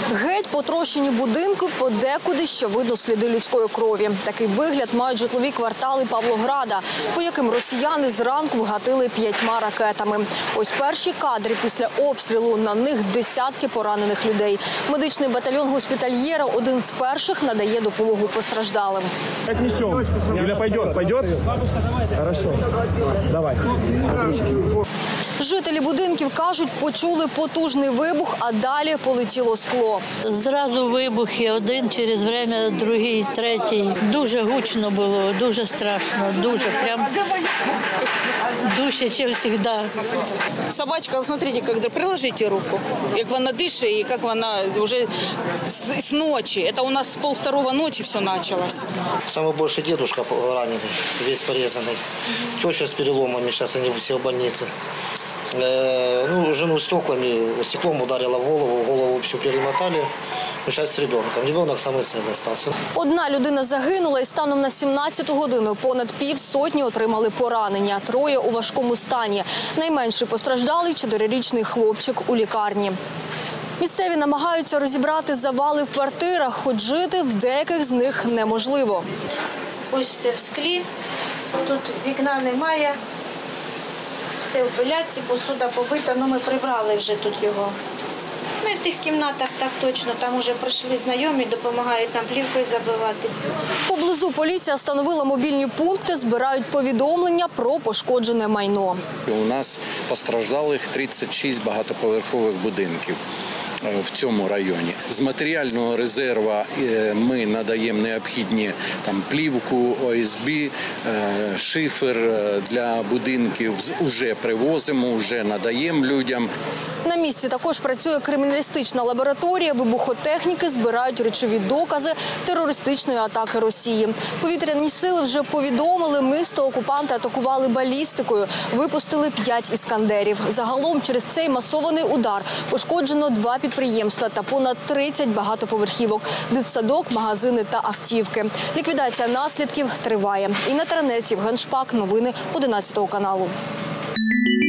Геть потрощені будинки, подекуди ще видно сліди людської крові. Такий вигляд мають житлові квартали Павлограда, по яким росіяни зранку вгатили 5 ракетами. Ось перші кадри після обстрілу. На них десятки поранених людей. Медичний батальйон госпітальєра один з перших надає допомогу постраждалим. Отнесем. Юля, пойдет? Пойдет? Хорошо. Давай. Жителі будинків кажуть, почули потужний вибух, а далі полетіло скло. Зразу вибухи, один через время, другий, третій. Дуже гучно було, дуже страшно, дуже прям дужче, ніж завжди. Собачка, смотрите, когда приложите руку, как она дышит и как она уже с ночи. Это у нас с 1:30 ночи все началось. Самый большой дедушка раненый, весь порезанный. Теща с переломами, сейчас они все в больнице. Жену стеклом ударила в голову всю перемотали. Сейчас с ребенком. Ребенок самый ценный остался. Одна людина загинула і станом на 17 годину понад півсотні отримали поранення. 3 у важкому стані. Найменший постраждалий 4-річний хлопчик у лікарні. Місцеві намагаються розібрати завали в квартирах, хоч жити в деяких з них неможливо. Ось все в склі, тут вікна немає, все в пиляці, посуда побита, ми прибрали вже тут його. І в тих кімнатах так точно, там вже прийшли знайомі, допомагають нам плівкою забивати. Поблизу поліція встановила мобільні пункти, збирають повідомлення про пошкоджене майно. У нас постраждалих 36 багатоповерхових будинків в цьому районі. З матеріального резерву ми надаємо необхідні плівку, ОСБ, шифер для будинків. Вже привозимо, вже надаємо людям. На місці також працює криміналістична лабораторія, вибухотехніки збирають речові докази терористичної атаки Росії. Повітряні сили вже повідомили, місто окупанти атакували балістикою, випустили 5 іскандерів. Загалом через цей масований удар пошкоджено 2 підприємства та понад 30 багатоповерхівок, дитсадок, магазини та автівки. Ліквідація наслідків триває. Інна Таранець, Євген Шпак, новини 11 каналу.